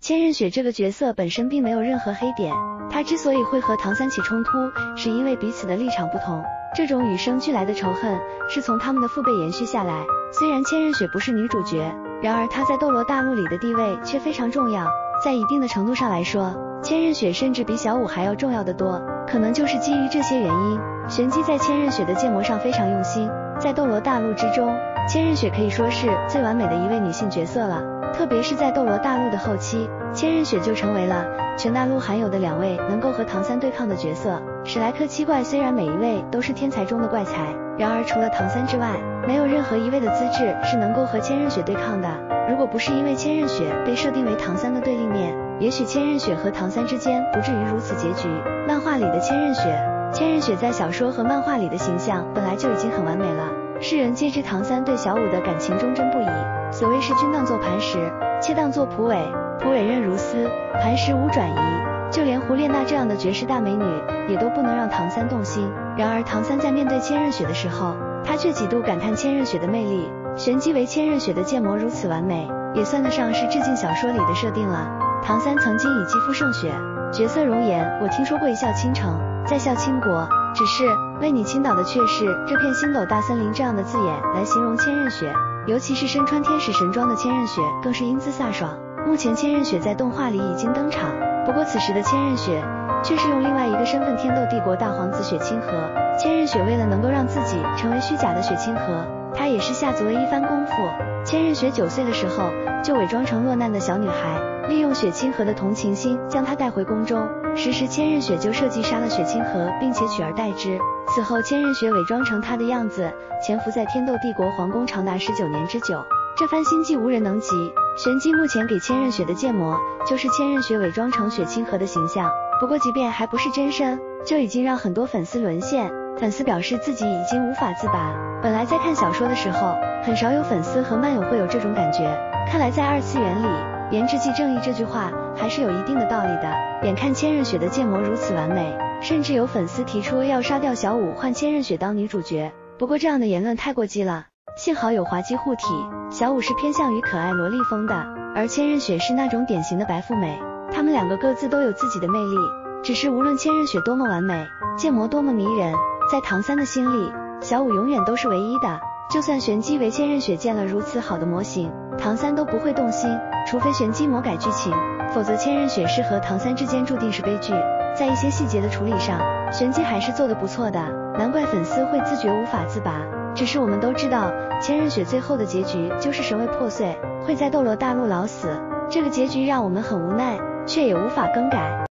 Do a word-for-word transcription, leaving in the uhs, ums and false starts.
千仞雪这个角色本身并没有任何黑点，他之所以会和唐三起冲突，是因为彼此的立场不同。这种与生俱来的仇恨是从他们的父辈延续下来。虽然千仞雪不是女主角，然而她在斗罗大陆里的地位却非常重要。在一定的程度上来说，千仞雪甚至比小舞还要重要的多。可能就是基于这些原因，玄机在千仞雪的建模上非常用心。在斗罗大陆之中，千仞雪可以说是最完美的一位女性角色了。特别是在斗罗大陆的后期，千仞雪就成为了全大陆罕有的两位能够和唐三对抗的角色。史莱克七怪虽然每一位都是天才中的怪才，然而除了唐三之外，没有任何一位的资质是能够和千仞雪对抗的。如果不是因为千仞雪被设定为唐三的对立面，也许千仞雪和唐三之间不至于如此结局。漫画里的千仞雪，千仞雪在小说和漫画里的形象本来就已经很完美了，世人皆知唐三对小舞的感情忠贞不移。所谓是君当作磐石，妾当作蒲苇，蒲苇刃如丝，磐石无转移。就连胡列娜这样的绝世大美女也都不能让唐三动心。然而唐三在面对千仞雪的时候，他却几度感叹千仞雪的魅力。玄机为千仞雪的建模如此完美，也算得上是致敬小说里的设定了。唐三曾经以肌肤胜雪，绝色容颜，我听说过一笑倾城，在笑倾国。只是为你倾倒的却是这片星斗大森林这样的字眼来形容千仞雪，尤其是身穿天使神装的千仞雪更是英姿飒爽。目前千仞雪在动画里已经登场，不过此时的千仞雪却是用另外一个身份天斗帝国大皇子雪清河。千仞雪为了能够让自己成为虚假的雪清河，她也是下足了一番功夫。千仞雪九岁的时候就伪装成落难的小女孩，利用雪清河的同情心将她带回宫中。时时千仞雪就设计杀了雪清河，并且取而代之。此后千仞雪伪装成她的样子，潜伏在天斗帝国皇宫长达十九年之久。这番心计无人能及。玄机目前给千仞雪的建模就是千仞雪伪装成雪清河的形象，不过即便还不是真身，就已经让很多粉丝沦陷。粉丝表示自己已经无法自拔。本来在看小说的时候，很少有粉丝和漫友会有这种感觉，看来在二次元里，颜值即正义这句话还是有一定的道理的。眼看千仞雪的建模如此完美，甚至有粉丝提出要杀掉小舞换千仞雪当女主角，不过这样的言论太过激了。幸好有滑稽护体，小舞是偏向于可爱萝莉风的，而千仞雪是那种典型的白富美，她们两个各自都有自己的魅力。只是无论千仞雪多么完美，建模多么迷人，在唐三的心里，小舞永远都是唯一的。就算玄机为千仞雪建了如此好的模型，唐三都不会动心，除非玄机魔改剧情，否则千仞雪是和唐三之间注定是悲剧。在一些细节的处理上，玄机还是做得不错的，难怪粉丝会自觉无法自拔。只是我们都知道，千仞雪最后的结局就是神位破碎，会在斗罗大陆老死。这个结局让我们很无奈，却也无法更改。